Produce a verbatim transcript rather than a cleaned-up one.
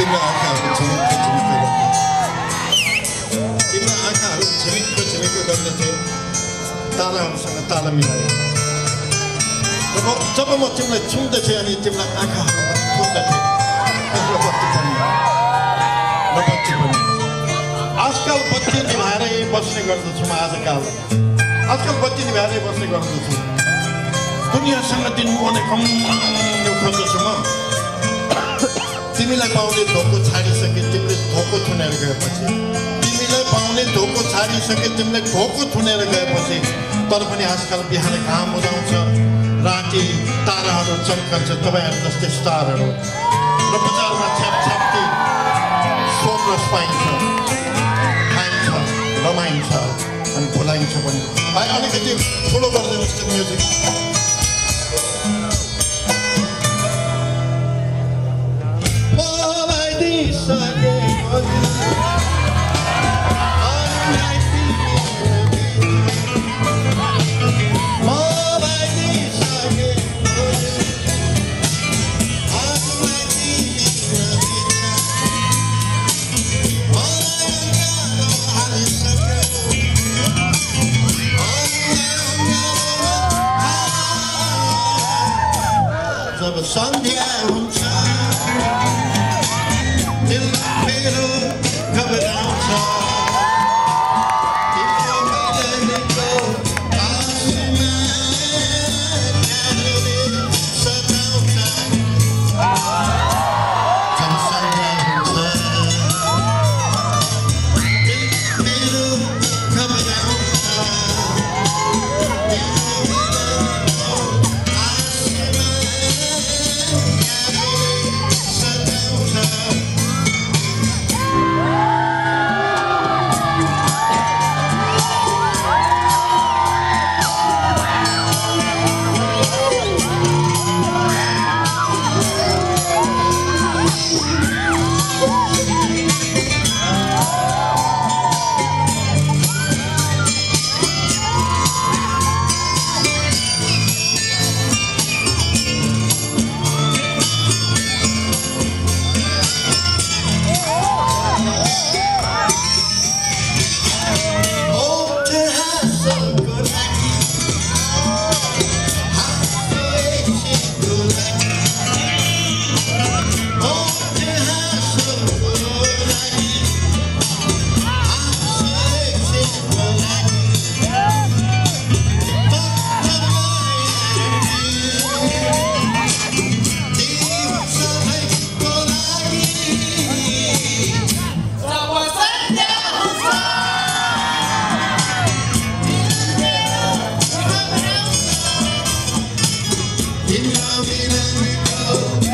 तिम्रो आँखाहरू झिमिक्क झिमिक्क गर्दै तिम्रो आँखाहरू झिमिक्क झिमिक्क गर्दै थियो ताराहरूसँग ताला मिलाए जब म तिमीलाई छुँदथेँ अनि तिम्रो आँखाहरू छुँदथेँ तिम्रो बत्ती पनि र बत्ती पनि आजकल बत्ती निभाएरै बस्ने गर्दछु म आजकल आजकल बत्ती निभाएरै बस्ने गर्दछु दुनियाँसँग दिनहुने कम्नु खोज्दछु म तिमीलाई पाउने धोको छाडिसके तिमीले धोको थुनेर गएपछि तिमीलाई पाउने धोको छाडिसके तिमीले धोको थुनेर गएपछि तर पनि आजकल बिहान घाम उदाउँछ राति ताराहरू चम्कन्छ तपाईँहरू जस्तै स्टारहरू र बजारमा छ्यापछ्याप्ती सोमरस पाइन्छ खाइन्छ रमाइन्छ अनि भुलाइन्छ पनि भाइ अलिकति ठुलो गरिदिनुहोस् त्यो म्युजिक जब सन्ध्या हुन्छ दिल मेरो घबराउँछ तिम्रो मिलनको आसमा ध्यानले सजाउँछ जब सन्ध्या हुन्छ दिल मेरो घबराउँछ Oh